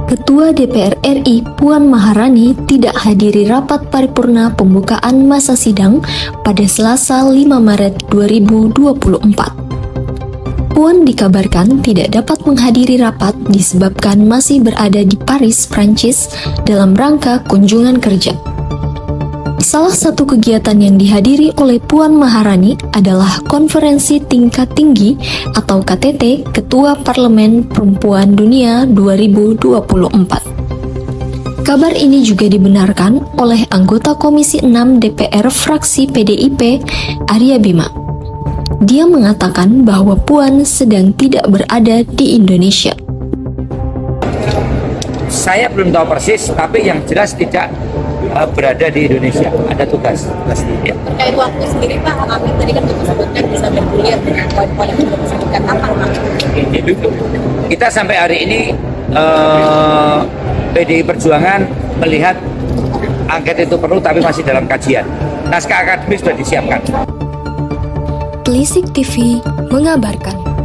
Ketua DPR RI Puan Maharani tidak hadiri rapat paripurna pembukaan masa sidang pada Selasa 5 Maret 2024. Puan dikabarkan tidak dapat menghadiri rapat disebabkan masih berada di Paris, Prancis dalam rangka kunjungan kerja. Salah satu kegiatan yang dihadiri oleh Puan Maharani adalah Konferensi Tingkat Tinggi atau KTT Ketua Parlemen Perempuan Dunia 2024. Kabar ini juga dibenarkan oleh anggota Komisi 6 DPR fraksi PDIP, Arya Bima. Dia mengatakan bahwa Puan sedang tidak berada di Indonesia. Saya belum tahu persis, tapi yang jelas tidak berada di Indonesia, ada tugas pasti. Ya. Terkait waktu sendiri Pak, Amin tadi kan disebutkan bisa bergulir dengan poin-poin yang sudah disebutkan apa Pak? Kita sampai hari ini PDI Perjuangan melihat angket itu perlu tapi masih dalam kajian. Naskah akademis sudah disiapkan. Telisik TV mengabarkan.